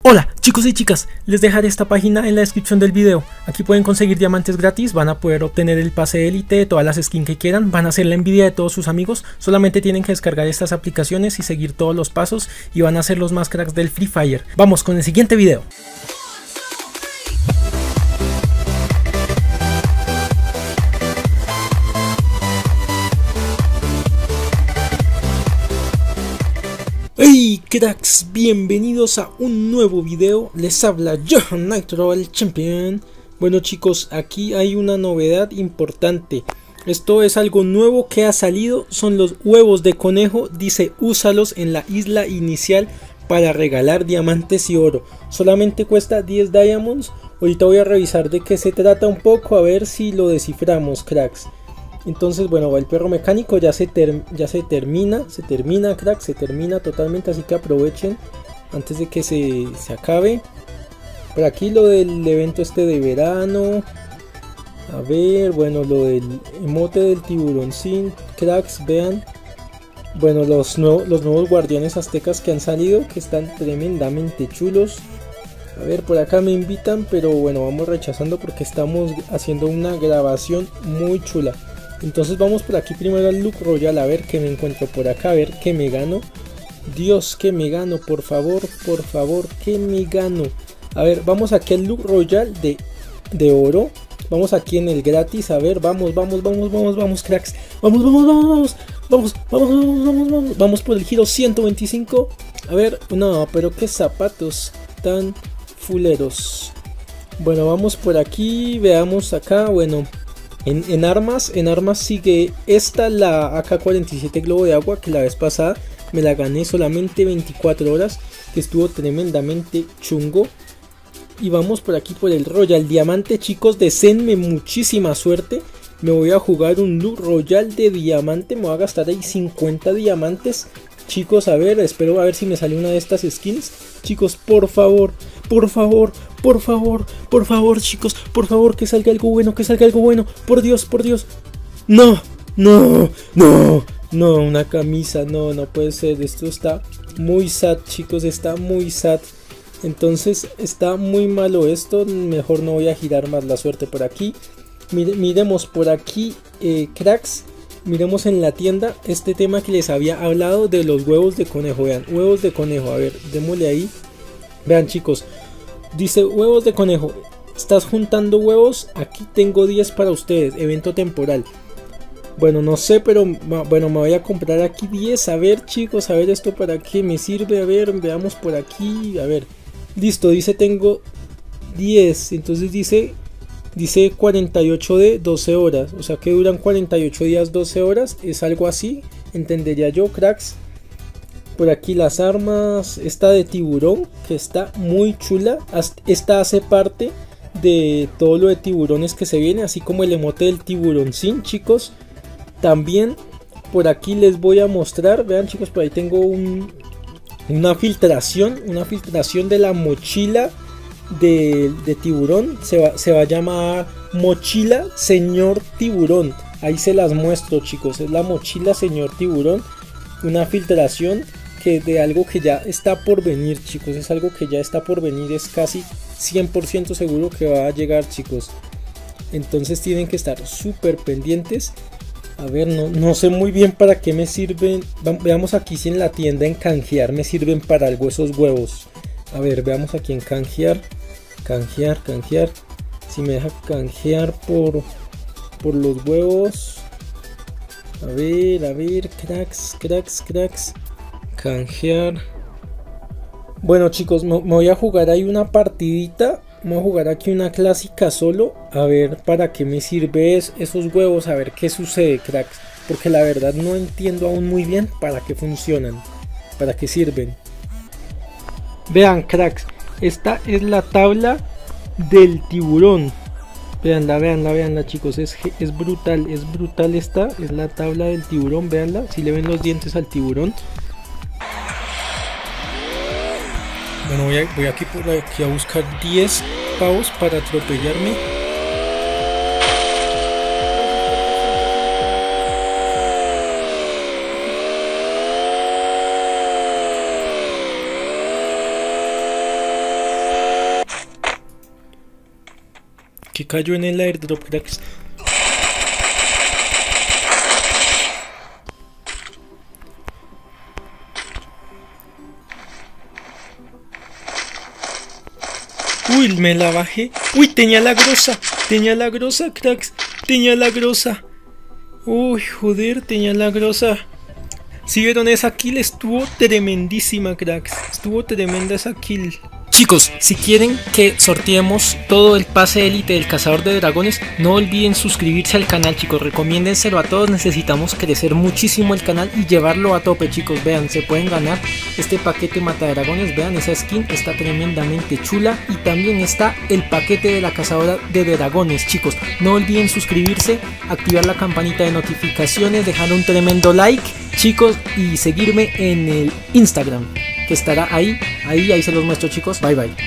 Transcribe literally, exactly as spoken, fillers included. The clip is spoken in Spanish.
Hola chicos y chicas, les dejaré esta página en la descripción del video. Aquí pueden conseguir diamantes gratis, van a poder obtener el pase élite, todas las skins que quieran, van a hacer la envidia de todos sus amigos. Solamente tienen que descargar estas aplicaciones y seguir todos los pasos y van a ser los más cracks del Free Fire. Vamos con el siguiente video. Hey cracks, bienvenidos a un nuevo video, les habla Johan Nitro, el champion. Bueno chicos, aquí hay una novedad importante. Esto es algo nuevo que ha salido, son los huevos de conejo. Dice úsalos en la isla inicial para regalar diamantes y oro. Solamente cuesta diez diamonds. Ahorita voy a revisar de qué se trata un poco, a ver si lo desciframos cracks. Entonces bueno, el perro mecánico ya se, ter ya se termina, se termina crack, se termina totalmente, así que aprovechen antes de que se, se acabe. Por aquí lo del evento este de verano, a ver, bueno, lo del emote del tiburón sin cracks, vean. Bueno, los, nuevo, los nuevos guardianes aztecas que han salido, que están tremendamente chulos. A ver, por acá me invitan, pero bueno, vamos rechazando porque estamos haciendo una grabación muy chula. Entonces vamos por aquí primero al Look Royal, a ver qué me encuentro por acá, a ver qué me gano. Dios, que me gano, por favor, por favor, que me gano. A ver, vamos aquí al Look Royal de, de oro. Vamos aquí en el gratis, a ver, vamos, vamos, vamos, vamos, vamos, cracks. Vamos, vamos, vamos, vamos, vamos, vamos, vamos, vamos, vamos. Vamos por el giro ciento veinticinco. A ver, no, pero qué zapatos tan fuleros. Bueno, vamos por aquí, veamos acá, bueno. En, en armas, en armas sigue esta, la A K cuarenta y siete globo de agua, que la vez pasada me la gané solamente veinticuatro horas, que estuvo tremendamente chungo. Y vamos por aquí por el Royal Diamante, chicos, deseenme muchísima suerte. Me voy a jugar un Look Royal de diamante, me voy a gastar ahí cincuenta diamantes. Chicos, a ver, espero a ver si me sale una de estas skins. Chicos, por favor, por favor, por favor, por favor, chicos, por favor, que salga algo bueno, que salga algo bueno. Por Dios, por Dios. No, no, no, no, una camisa, no, no puede ser. Esto está muy sad, chicos, está muy sad. Entonces está muy malo esto. Mejor no voy a girar más la suerte por aquí. Mire, miremos por aquí, eh, cracks. Miremos en la tienda este tema que les había hablado de los huevos de conejo. Vean, huevos de conejo, a ver, démosle ahí. Vean chicos, dice huevos de conejo. Estás juntando huevos, aquí tengo diez para ustedes, evento temporal. Bueno, no sé, pero bueno, me voy a comprar aquí diez. A ver chicos, a ver esto para qué me sirve. A ver, veamos por aquí, a ver. Listo, dice tengo diez, entonces dice... Dice cuarenta y ocho de doce horas, o sea que duran cuarenta y ocho días, doce horas, es algo así, entendería yo, cracks. Por aquí las armas, esta de tiburón, que está muy chula, esta hace parte de todo lo de tiburones que se viene, así como el emote del tiburón sin, chicos. También por aquí les voy a mostrar, vean chicos, por ahí tengo un, una filtración, una filtración de la mochila De, de tiburón, se va, se va a llamar mochila señor tiburón. Ahí se las muestro chicos, es la mochila señor tiburón, una filtración que de algo que ya está por venir chicos, es algo que ya está por venir, es casi cien por ciento seguro que va a llegar chicos. Entonces tienen que estar súper pendientes. A ver, no, no sé muy bien para qué me sirven. Veamos aquí si en la tienda en canjear me sirven para algo esos huevos. A ver, veamos aquí en canjear, canjear, canjear, si me deja canjear por, por los huevos. A ver, a ver, cracks, cracks, cracks, canjear. Bueno chicos, me, me voy a jugar ahí una partidita, voy a jugar aquí una clásica solo, a ver para qué me sirve es, esos huevos, a ver qué sucede cracks, porque la verdad no entiendo aún muy bien para qué funcionan, para qué sirven. Vean cracks, esta es la tabla del tiburón. Veanla, veanla, veanla chicos, es, es brutal, es brutal esta, es la tabla del tiburón, veanla, si le ven los dientes al tiburón. Bueno, voy, a, voy aquí por aquí a buscar diez pavos para atropellarme. Que cayó en el airdrop, cracks. Uy, me la bajé. Uy, tenía la grosa. Tenía la grosa, cracks. Tenía la grosa. Uy, joder, tenía la grosa. Si vieron esa kill, estuvo tremendísima, cracks. Estuvo tremenda esa kill. Chicos, si quieren que sorteemos todo el pase élite del cazador de dragones, no olviden suscribirse al canal, chicos. Recomiéndenselo a todos. Necesitamos crecer muchísimo el canal y llevarlo a tope, chicos. Vean, se pueden ganar este paquete mata dragones. Vean, esa skin está tremendamente chula. Y también está el paquete de la cazadora de dragones, chicos. No olviden suscribirse, activar la campanita de notificaciones, dejar un tremendo like, chicos, y seguirme en el Instagram, que estará ahí, ahí, ahí se los muestro, chicos. Bye bye.